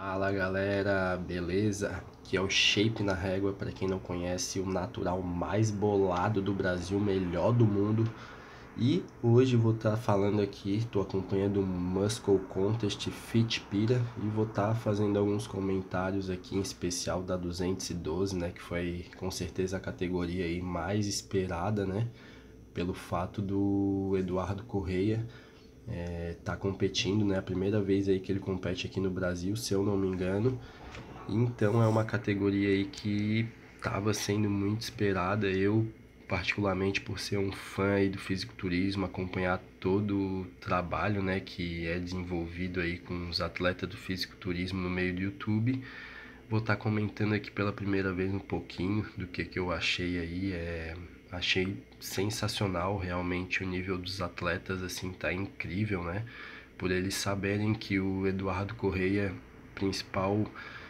Fala galera, beleza? Aqui é o Shape na Régua, para quem não conhece, o natural mais bolado do Brasil, melhor do mundo. E hoje vou estar falando aqui, estou acompanhando o Muscle Contest Fit Pira e vou estar fazendo alguns comentários aqui, em especial da 212, né, que foi com certeza a categoria aí mais esperada, né, pelo fato do Eduardo Correia tá competindo, né? A primeira vez aí que ele compete aqui no Brasil, se eu não me engano. Então é uma categoria aí que estava sendo muito esperada. Eu, particularmente por ser um fã aí do fisiculturismo, acompanhar todo o trabalho, né, que é desenvolvido aí com os atletas do fisiculturismo no meio do YouTube, vou estar comentando aqui pela primeira vez um pouquinho do que eu achei aí. Achei sensacional realmente o nível dos atletas, assim, tá incrível, né? Por eles saberem que o Eduardo Correia, principal,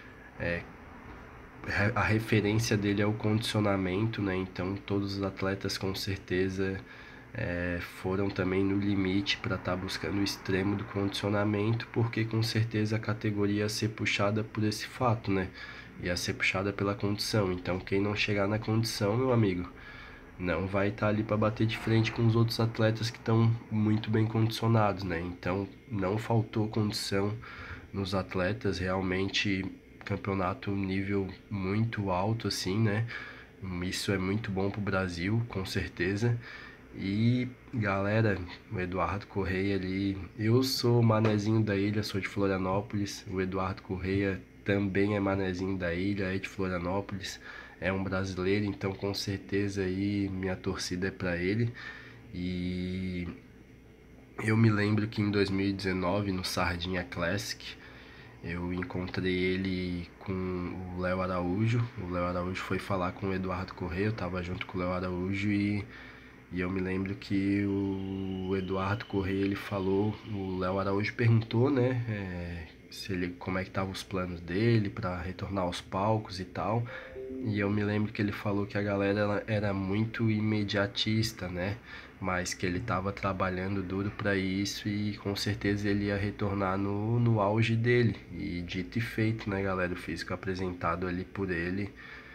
a referência dele é o condicionamento, né? Então todos os atletas com certeza foram também no limite para estar buscando o extremo do condicionamento, porque com certeza a categoria ia ser puxada por esse fato, né? Ia ser puxada pela condição. Então quem não chegar na condição, meu amigo, não vai estar ali para bater de frente com os outros atletas que estão muito bem condicionados, né? Então não faltou condição nos atletas, realmente campeonato nível muito alto assim, né? Isso é muito bom pro Brasil, com certeza. E galera, o Eduardo Correia ali, eu sou manezinho da ilha, sou de Florianópolis, o Eduardo Correia também é manezinho da ilha, é de Florianópolis, é um brasileiro, então com certeza aí minha torcida é pra ele. E eu me lembro que em 2019 no Sardinha Classic eu encontrei ele com o Léo Araújo. O Léo Araújo foi falar com o Eduardo Correia, eu tava junto com o Léo Araújo e eu me lembro que o Eduardo Correia, ele falou, o Léo Araújo perguntou, né, se ele, como é que estavam os planos dele para retornar aos palcos e tal. E eu me lembro que ele falou que a galera era muito imediatista, né? Mas que ele estava trabalhando duro para isso e com certeza ele ia retornar no auge dele. E dito e feito, né, galera? O físico apresentado ali por ele,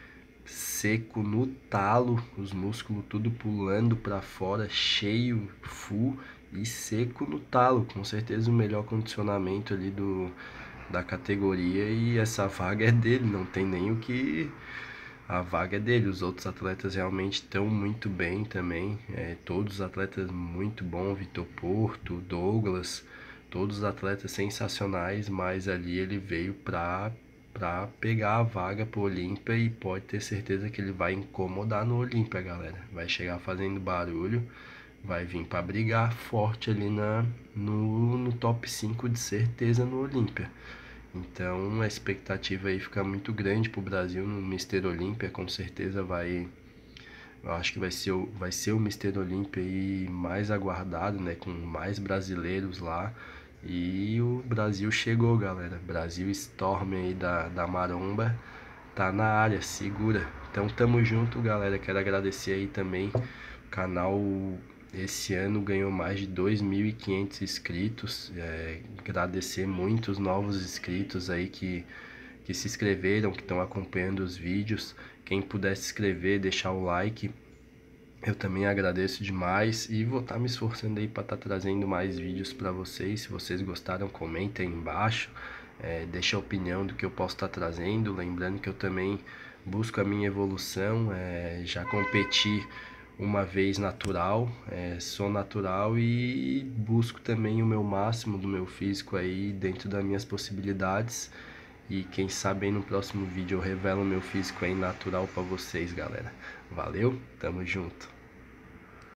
seco no talo, os músculos tudo pulando para fora, cheio, full e seco no talo. Com certeza o melhor condicionamento ali da categoria, e essa vaga é dele, não tem nem o que. A vaga é dele. Os outros atletas realmente estão muito bem também, todos os atletas muito bons, Vitor Porto, Douglas, todos os atletas sensacionais, mas ali ele veio para pegar a vaga pro Olímpia e pode ter certeza que ele vai incomodar no Olímpia, galera. Vai chegar fazendo barulho, vai vir para brigar forte ali no top 5 de certeza no Olímpia. Então a expectativa aí fica muito grande pro Brasil no Mister Olímpia, com certeza vai. Eu acho que vai ser o Mister Olímpia aí mais aguardado, né? Com mais brasileiros lá. E o Brasil chegou, galera. Brasil Storm aí da Maromba tá na área, segura. Então tamo junto, galera. Quero agradecer aí também. O canal esse ano ganhou mais de 2.500 inscritos. Agradecer muitos novos inscritos aí que se inscreveram, que estão acompanhando os vídeos. Quem puder se inscrever, deixar o like, eu também agradeço demais e vou estar me esforçando aí para estar trazendo mais vídeos para vocês. Se vocês gostaram, comentem aí embaixo, deixa a opinião do que eu posso estar trazendo. Lembrando que eu também busco a minha evolução, já competi uma vez natural, sou natural e busco também o meu máximo do meu físico aí dentro das minhas possibilidades. E quem sabe aí no próximo vídeo eu revelo meu físico aí natural para vocês, galera. Valeu, tamo junto.